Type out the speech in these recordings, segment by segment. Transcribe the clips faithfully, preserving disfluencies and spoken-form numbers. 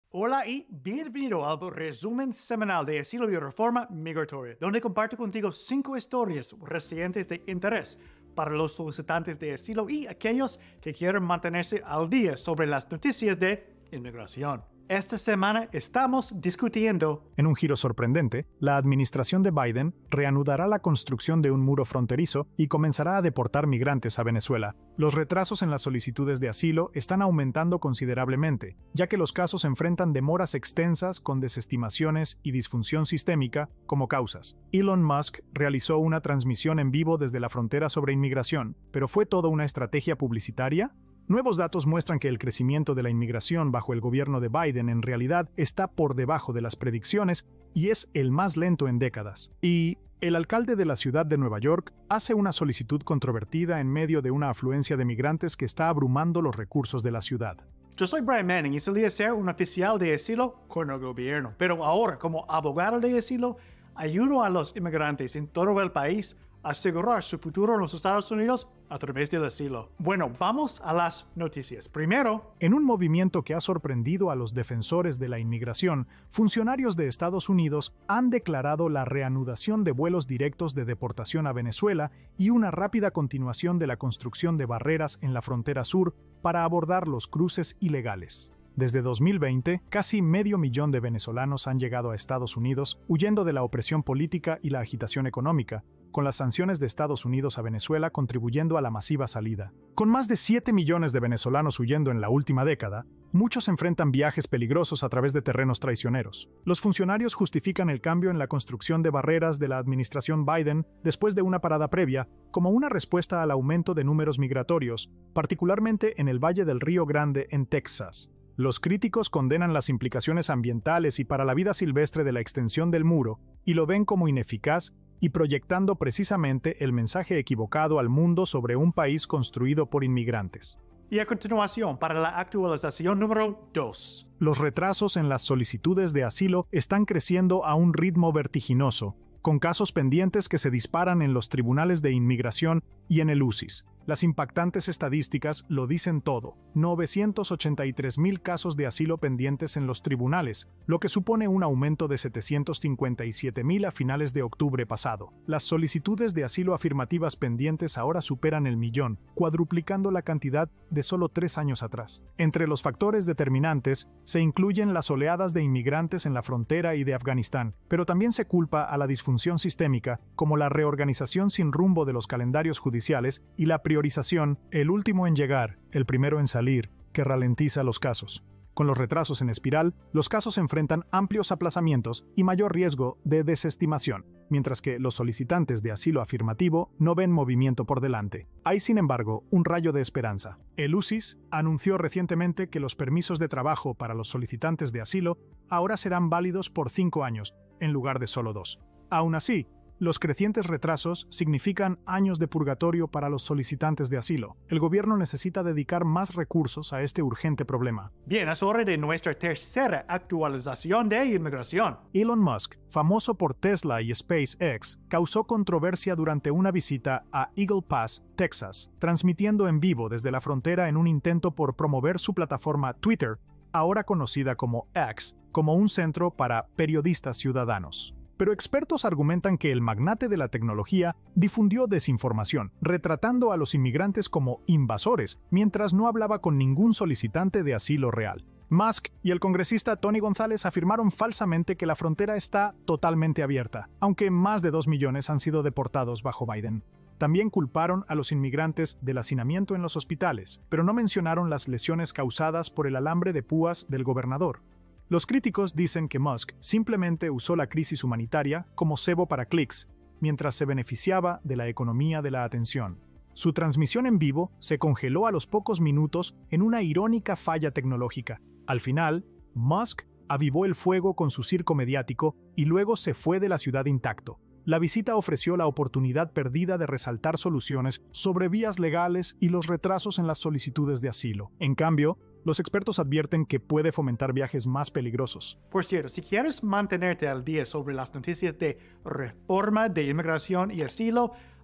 Hola y bienvenido al resumen semanal de Asilo y Reforma Migratoria, donde comparto contigo cinco historias recientes de interés para los solicitantes de asilo y aquellos que quieren mantenerse al día sobre las noticias de inmigración. Esta semana estamos discutiendo. En un giro sorprendente, la administración de Biden reanudará la construcción de un muro fronterizo y comenzará a deportar migrantes a Venezuela. Los retrasos en las solicitudes de asilo están aumentando considerablemente, ya que los casos enfrentan demoras extensas con desestimaciones y disfunción sistémica como causas. Elon Musk realizó una transmisión en vivo desde la frontera sobre inmigración, pero ¿fue toda una estrategia publicitaria? Nuevos datos muestran que el crecimiento de la inmigración bajo el gobierno de Biden en realidad está por debajo de las predicciones y es el más lento en décadas. Y el alcalde de la ciudad de Nueva York hace una solicitud controvertida en medio de una afluencia de migrantes que está abrumando los recursos de la ciudad. Yo soy Brian Manning y solía ser un oficial de asilo con el gobierno, pero ahora como abogado de asilo ayudo a los inmigrantes en todo el país a asegurar su futuro en los Estados Unidos a través del asilo. Bueno, vamos a las noticias. Primero, en un movimiento que ha sorprendido a los defensores de la inmigración, funcionarios de Estados Unidos han declarado la reanudación de vuelos directos de deportación a Venezuela y una rápida continuación de la construcción de barreras en la frontera sur para abordar los cruces ilegales. Desde dos mil veinte, casi medio millón de venezolanos han llegado a Estados Unidos huyendo de la opresión política y la agitación económica, con las sanciones de Estados Unidos a Venezuela contribuyendo a la masiva salida. Con más de siete millones de venezolanos huyendo en la última década, muchos enfrentan viajes peligrosos a través de terrenos traicioneros. Los funcionarios justifican el cambio en la construcción de barreras de la administración Biden después de una parada previa como una respuesta al aumento de números migratorios, particularmente en el Valle del Río Grande en Texas. Los críticos condenan las implicaciones ambientales y para la vida silvestre de la extensión del muro y lo ven como ineficaz y proyectando precisamente el mensaje equivocado al mundo sobre un país construido por inmigrantes. Y a continuación, para la actualización número dos. Los retrasos en las solicitudes de asilo están creciendo a un ritmo vertiginoso, con casos pendientes que se disparan en los tribunales de inmigración y en el U C I S. Las impactantes estadísticas lo dicen todo. novecientos ochenta y tres mil casos de asilo pendientes en los tribunales, lo que supone un aumento de setecientos cincuenta y siete mil a finales de octubre pasado. Las solicitudes de asilo afirmativas pendientes ahora superan el millón, cuadruplicando la cantidad de solo tres años atrás. Entre los factores determinantes se incluyen las oleadas de inmigrantes en la frontera y de Afganistán, pero también se culpa a la disfunción sistémica, como la reorganización sin rumbo de los calendarios judiciales y la priorización, el último en llegar, el primero en salir, que ralentiza los casos. Con los retrasos en espiral, los casos enfrentan amplios aplazamientos y mayor riesgo de desestimación, mientras que los solicitantes de asilo afirmativo no ven movimiento por delante. Hay, sin embargo, un rayo de esperanza. El U C I S anunció recientemente que los permisos de trabajo para los solicitantes de asilo ahora serán válidos por cinco años, en lugar de solo dos. Aún así, los crecientes retrasos significan años de purgatorio para los solicitantes de asilo. El gobierno necesita dedicar más recursos a este urgente problema. Bien, es hora de nuestra tercera actualización de inmigración. Elon Musk, famoso por Tesla y SpaceX, causó controversia durante una visita a Eagle Pass, Texas, transmitiendo en vivo desde la frontera en un intento por promover su plataforma Twitter, ahora conocida como X, como un centro para periodistas ciudadanos. Pero expertos argumentan que el magnate de la tecnología difundió desinformación, retratando a los inmigrantes como invasores, mientras no hablaba con ningún solicitante de asilo real. Musk y el congresista Tony González afirmaron falsamente que la frontera está totalmente abierta, aunque más de dos millones han sido deportados bajo Biden. También culparon a los inmigrantes del hacinamiento en los hospitales, pero no mencionaron las lesiones causadas por el alambre de púas del gobernador. Los críticos dicen que Musk simplemente usó la crisis humanitaria como cebo para clics, mientras se beneficiaba de la economía de la atención. Su transmisión en vivo se congeló a los pocos minutos en una irónica falla tecnológica. Al final, Musk avivó el fuego con su circo mediático y luego se fue de la ciudad intacto. La visita ofreció la oportunidad perdida de resaltar soluciones sobre vías legales y los retrasos en las solicitudes de asilo. En cambio, los expertos advierten que puede fomentar viajes más peligrosos. Por cierto, si quieres mantenerte al día sobre las noticias de reforma de inmigración y asilo,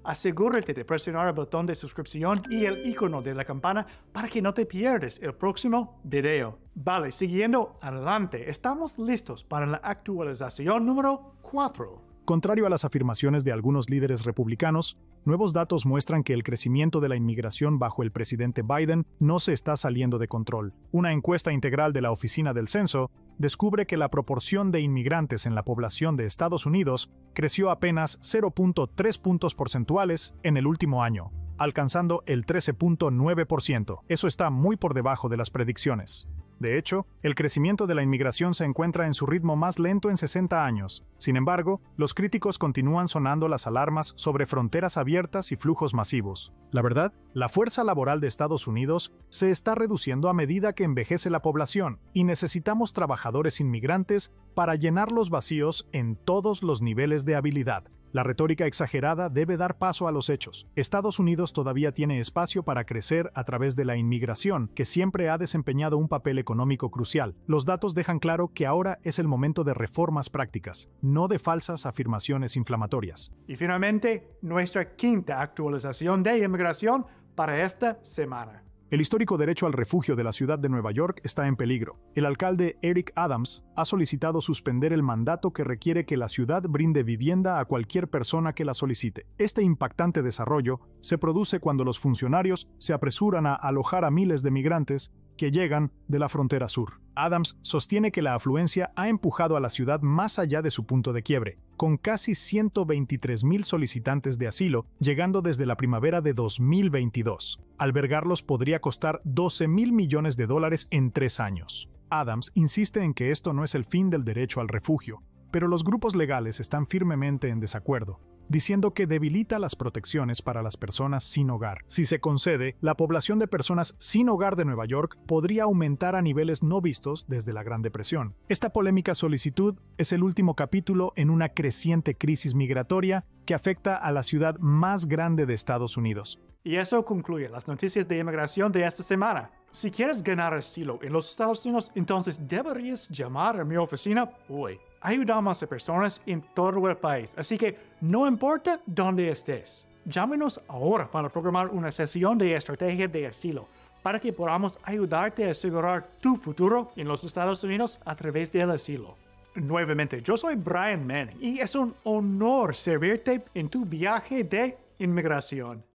asegúrate de presionar el botón de suscripción y el icono de la campana para que no te pierdas el próximo video. Vale, siguiendo adelante, estamos listos para la actualización número cuatro. Contrario a las afirmaciones de algunos líderes republicanos, nuevos datos muestran que el crecimiento de la inmigración bajo el presidente Biden no se está saliendo de control. Una encuesta integral de la Oficina del Censo descubre que la proporción de inmigrantes en la población de Estados Unidos creció apenas cero punto tres puntos porcentuales en el último año, alcanzando el trece punto nueve por ciento. Eso está muy por debajo de las predicciones. De hecho, el crecimiento de la inmigración se encuentra en su ritmo más lento en sesenta años. Sin embargo, los críticos continúan sonando las alarmas sobre fronteras abiertas y flujos masivos. La verdad, la fuerza laboral de Estados Unidos se está reduciendo a medida que envejece la población, y necesitamos trabajadores inmigrantes para llenar los vacíos en todos los niveles de habilidad. La retórica exagerada debe dar paso a los hechos. Estados Unidos todavía tiene espacio para crecer a través de la inmigración, que siempre ha desempeñado un papel económico crucial. Los datos dejan claro que ahora es el momento de reformas prácticas, no de falsas afirmaciones inflamatorias. Y finalmente, nuestra quinta actualización de inmigración para esta semana. El histórico derecho al refugio de la ciudad de Nueva York está en peligro. El alcalde Eric Adams ha solicitado suspender el mandato que requiere que la ciudad brinde vivienda a cualquier persona que la solicite. Este impactante desarrollo se produce cuando los funcionarios se apresuran a alojar a miles de migrantes que llegan de la frontera sur. Adams sostiene que la afluencia ha empujado a la ciudad más allá de su punto de quiebre, con casi ciento veintitrés mil solicitantes de asilo llegando desde la primavera de dos mil veintidós. Albergarlos podría costar doce mil millones de dólares en tres años. Adams insiste en que esto no es el fin del derecho al refugio, pero los grupos legales están firmemente en desacuerdo, diciendo que debilita las protecciones para las personas sin hogar. Si se concede, la población de personas sin hogar de Nueva York podría aumentar a niveles no vistos desde la Gran Depresión. Esta polémica solicitud es el último capítulo en una creciente crisis migratoria que afecta a la ciudad más grande de Estados Unidos. Y eso concluye las noticias de inmigración de esta semana. Si quieres ganar asilo en los Estados Unidos, entonces deberías llamar a mi oficina hoy. Ayudamos a personas en todo el país, así que no importa dónde estés. Llámenos ahora para programar una sesión de estrategia de asilo para que podamos ayudarte a asegurar tu futuro en los Estados Unidos a través del asilo. Nuevamente, yo soy Brian Manning y es un honor servirte en tu viaje de inmigración.